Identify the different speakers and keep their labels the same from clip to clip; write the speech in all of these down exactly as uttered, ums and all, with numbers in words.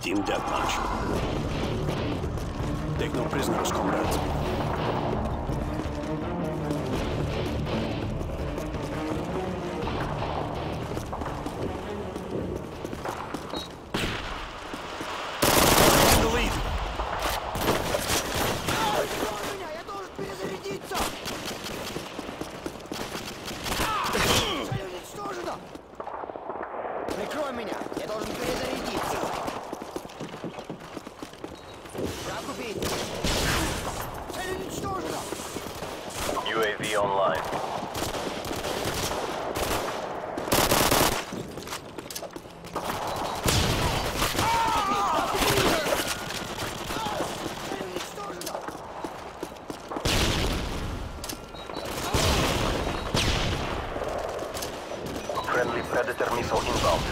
Speaker 1: Team deathmatch. Take no prisoners, comrades.
Speaker 2: Прикрой меня, я должен перезарядиться. Враг убит. Цель уничтожена.
Speaker 3: ю эй ви online. Friendly Predator missile inbound.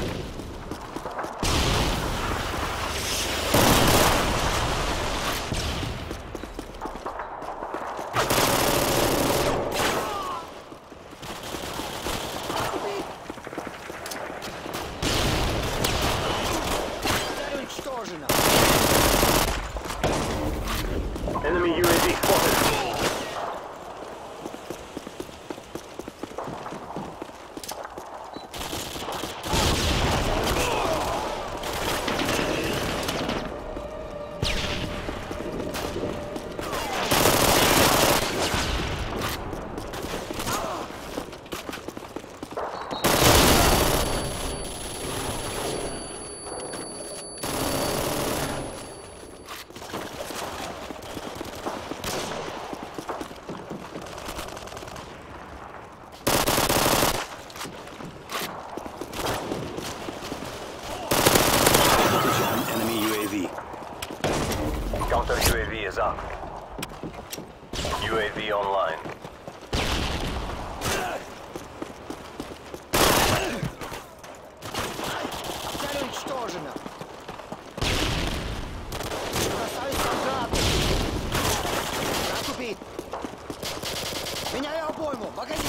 Speaker 3: Enemy ю эй ви spotted. Counter ю эй ви is up. ю эй ви online.
Speaker 2: Цель уничтожена. Бросаюсь на гранату. Враг убит. Меняю обойму. Погоди.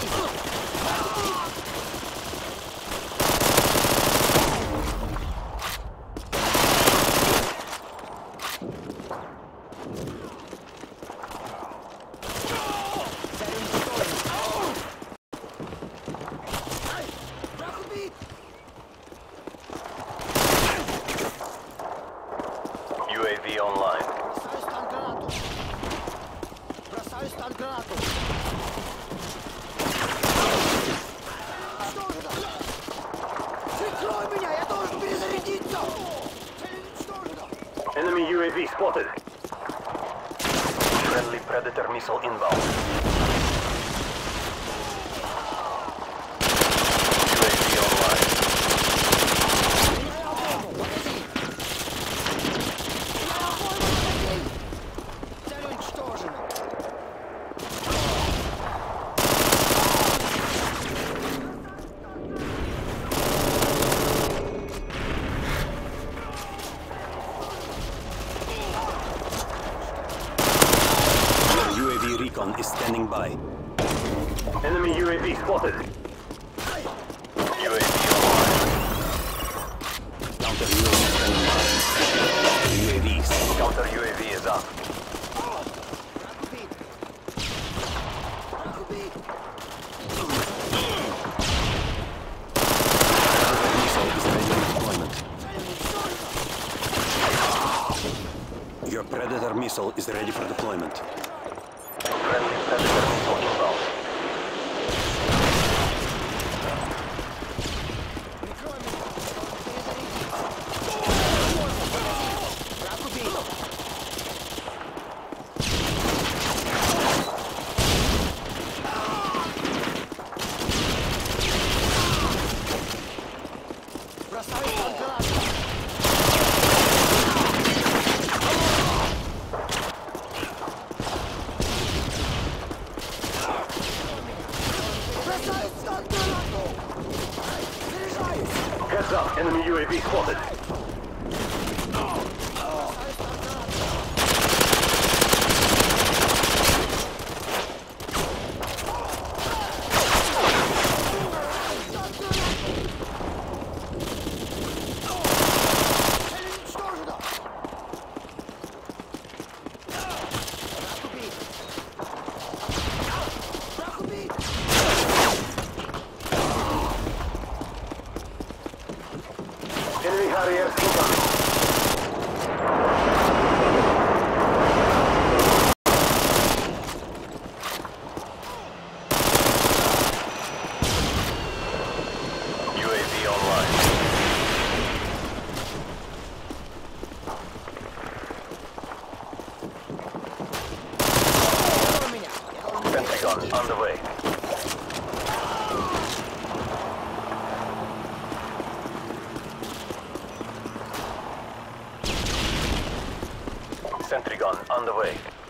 Speaker 3: ю эй ви online.
Speaker 2: Бросаюсь там гранату. Бросаюсь там гранату. Уничтожена. Прикрой меня, я должен перезарядиться. Цель уничтожена.
Speaker 3: Enemy ю эй ви spotted. Friendly Predator missile inbound. ю эй ви online.
Speaker 2: Меняю обойму. Погоди. Меняю обойму. Погоди. Цель уничтожена.
Speaker 1: ю эй ви recon is standing by.
Speaker 3: Enemy ю эй ви spotted. ю эй ви online.
Speaker 1: Counter ю эй ви standing by. ю эй ви.
Speaker 3: Counter ю эй ви is up.
Speaker 2: Враг убит. Враг убит.
Speaker 1: Missile is ready for deployment.
Speaker 2: Цель уничтожена.
Speaker 1: Your Predator missile is ready for deployment.
Speaker 3: Friendly Predator missile inbound.
Speaker 2: Прикрой меня. Перезарядиться. Враг убит. Бросаюсь там гранату. Бросаюсь там гранату. Заряжаюсь.
Speaker 3: Heads up, enemy ю эй ви spotted.
Speaker 2: Бросаюсь там гранату. Цель уничтожена.
Speaker 3: Enemy Harriers incoming. U A V online. Pentagon on the way. Sentry gun on the way.